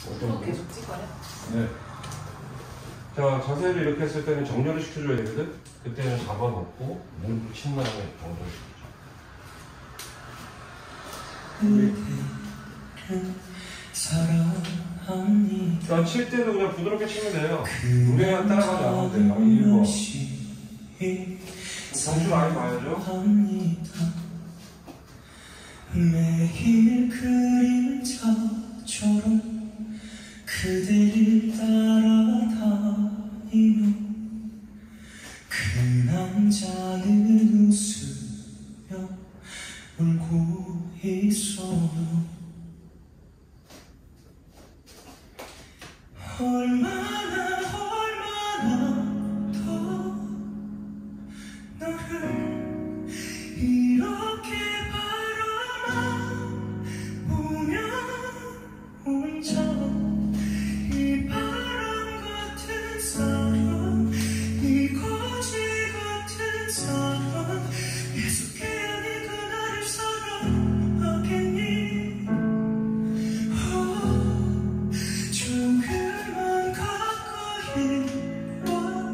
어떤 계속 찍어요? 네. 자, 자세를 이렇게 했을 때는 정렬을 시켜줘야 되거든? 그때는 잡아놓고 무릎을 친 다음에 정렬을 시켜줘. 자, 칠 때도 그냥 부드럽게 치면 돼요. 노래만 따라가지 않아도 돼요. 1번. 정수 많이 봐야죠. 매일 그림자처럼 그대를 따라다니며 그 남자는 웃으며 울고 있어요. 얼마나 더 너를 이렇게 바라보면 혼자 이 바람 같은 사랑, 이 거지 같은 사랑 계속해야 네가 나를 사랑하겠니? 조금만 가까이 와,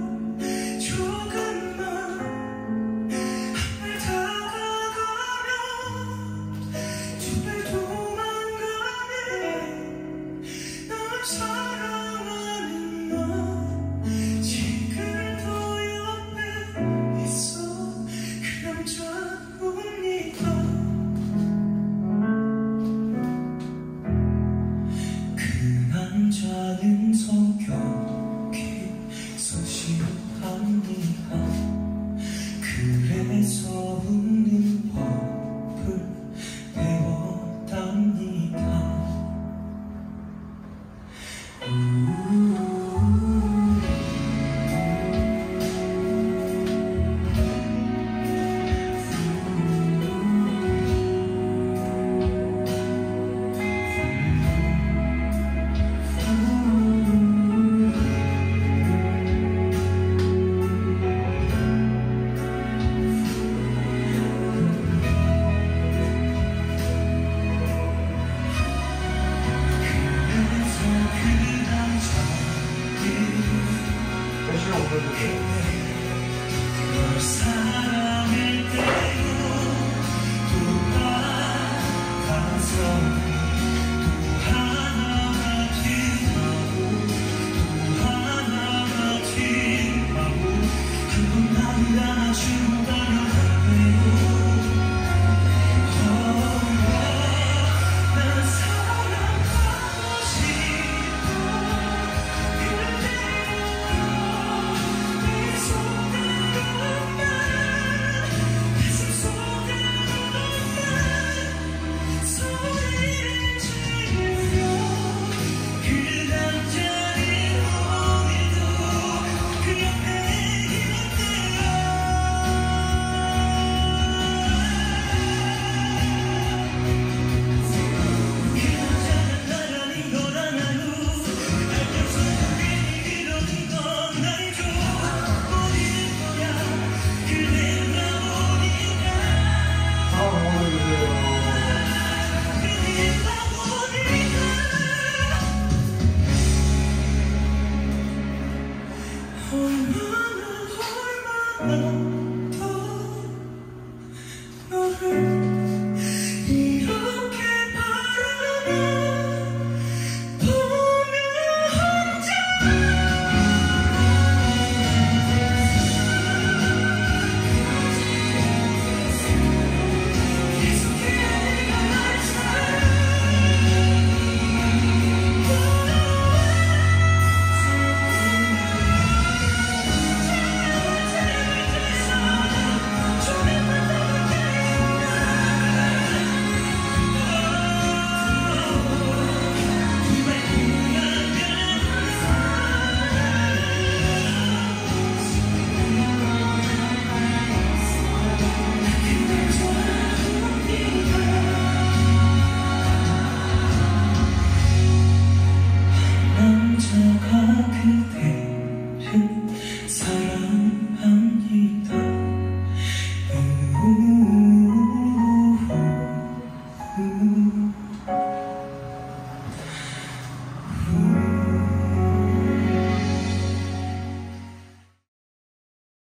조금만 날 다가가면 두 발 도망가네. 널 사랑하는 너 지금도 옆에 있어. 그 남자입니다. 그 남자는 성격이 소심합니다. 그래서 웃는 법을 배웠답니다. 패시를 올려주세요.